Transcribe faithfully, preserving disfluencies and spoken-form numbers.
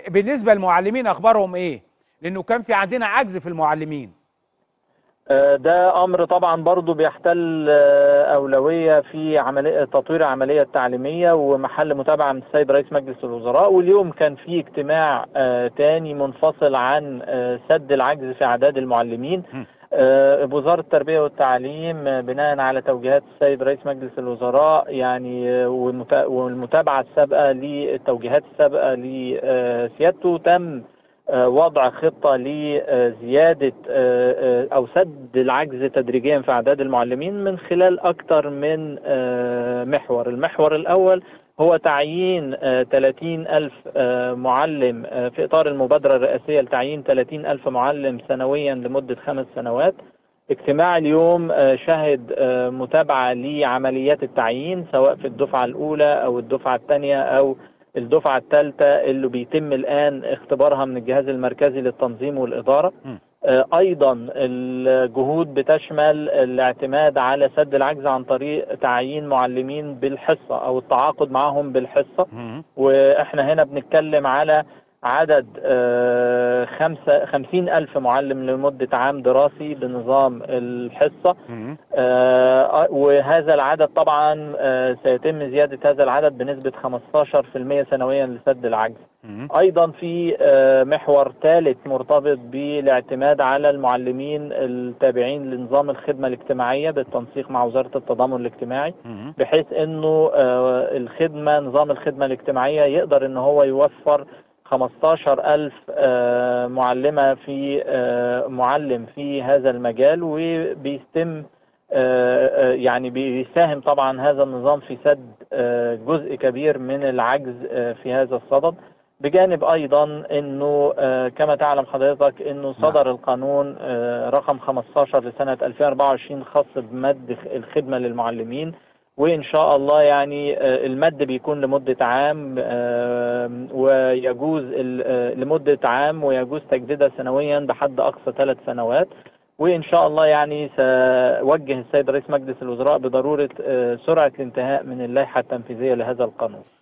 بالنسبه للمعلمين اخبارهم ايه؟ لانه كان في عندنا عجز في المعلمين. ده امر طبعا برضو بيحتل اولويه في عمليه تطوير العمليه التعليميه ومحل متابعه من السيد رئيس مجلس الوزراء. واليوم كان في اجتماع تاني منفصل عن سد العجز في اعداد المعلمين بوزاره التربيه والتعليم بناء على توجيهات السيد رئيس مجلس الوزراء، يعني والمتابعه السابقه للتوجيهات السابقه لسيادته. تم وضع خطة لزيادة أو سد العجز تدريجيا في أعداد المعلمين من خلال أكثر من محور. المحور الأول هو تعيين ثلاثين ألف معلم في إطار المبادرة الرئاسية لتعيين ثلاثين ألف معلم سنويا لمدة خمس سنوات. اجتماع اليوم شهد متابعة لعمليات التعيين سواء في الدفعة الأولى أو الدفعة الثانية أو الدفعة الثالثة اللي بيتم الآن اختبارها من الجهاز المركزي للتنظيم والإدارة. آه أيضا الجهود بتشمل الاعتماد على سد العجز عن طريق تعيين معلمين بالحصة أو التعاقد معهم بالحصة. وإحنا هنا بنتكلم على عدد آه خمسة خمسين ألف معلم لمدة عام دراسي بنظام الحصة. آه وهذا العدد طبعا آه سيتم زيادة هذا العدد بنسبة خمسة عشر بالمئة سنويا لسد العجز. أيضا في آه محور ثالث مرتبط بالاعتماد على المعلمين التابعين لنظام الخدمة الاجتماعية بالتنسيق مع وزارة التضامن الاجتماعي، بحيث أنه آه الخدمة نظام الخدمة الاجتماعية يقدر أنه هو يوفر خمسة عشر ألف معلمة في معلم في هذا المجال، وبيتم يعني بيساهم طبعا هذا النظام في سد جزء كبير من العجز في هذا الصدد. بجانب ايضا انه كما تعلم حضرتك انه صدر القانون رقم خمسة عشر لسنة ألفين وأربعة وعشرين خاص بمد الخدمة للمعلمين، وإن شاء الله يعني المد بيكون لمدة عام ويجوز لمدة عام ويجوز تجديدها سنويا بحد أقصى ثلاث سنوات. وإن شاء الله يعني سوجه السيد رئيس مجلس الوزراء بضرورة سرعة الانتهاء من اللائحة التنفيذية لهذا القانون.